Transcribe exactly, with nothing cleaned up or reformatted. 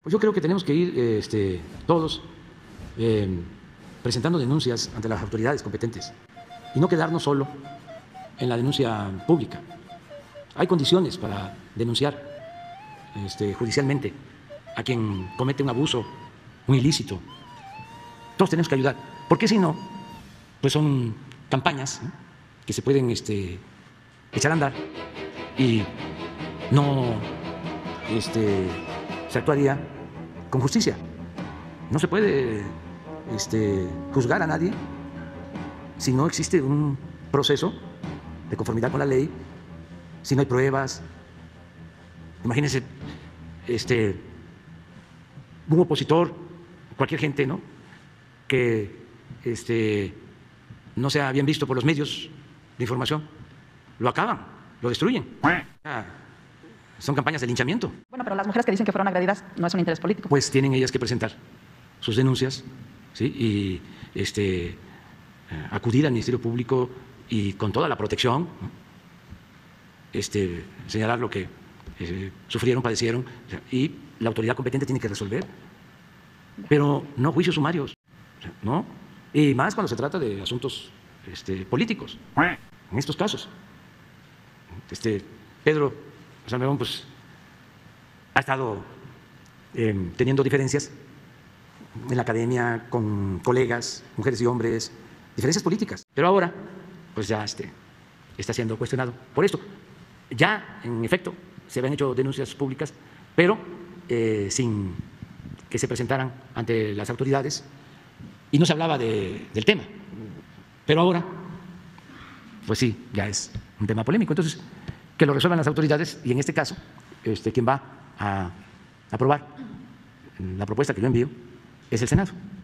Pues yo creo que tenemos que ir este, todos eh, presentando denuncias ante las autoridades competentes y no quedarnos solo en la denuncia pública. Hay condiciones para denunciar este, judicialmente a quien comete un abuso, un ilícito. Todos tenemos que ayudar, porque si no, pues son campañas, ¿no?, que se pueden este, echar a andar y no este, se actuaría con justicia. No se puede este, juzgar a nadie si no existe un proceso de conformidad con la ley, si no hay pruebas. Imagínense este, un opositor, cualquier gente, ¿no?, que este, no sea bien visto por los medios de información, lo acaban, lo destruyen. Son campañas de linchamiento. Bueno, pero las mujeres que dicen que fueron agredidas no es un interés político. Pues tienen ellas que presentar sus denuncias, ¿sí?, y este, acudir al Ministerio Público y con toda la protección, ¿no?, este, señalar lo que eh, sufrieron, padecieron, y la autoridad competente tiene que resolver, pero no juicios sumarios, ¿no? Y más cuando se trata de asuntos este, políticos, en estos casos. Este, Pedro Salmerón pues, ha estado eh, teniendo diferencias en la academia con colegas, mujeres y hombres, diferencias políticas, pero ahora pues ya este, está siendo cuestionado por esto. Ya, en efecto, se habían hecho denuncias públicas, pero eh, sin que se presentaran ante las autoridades y no se hablaba de, del tema. Pero ahora, pues sí, ya es un tema polémico. Entonces, que lo resuelvan las autoridades y en este caso, este, quien va a aprobar la propuesta que yo envío es el Senado.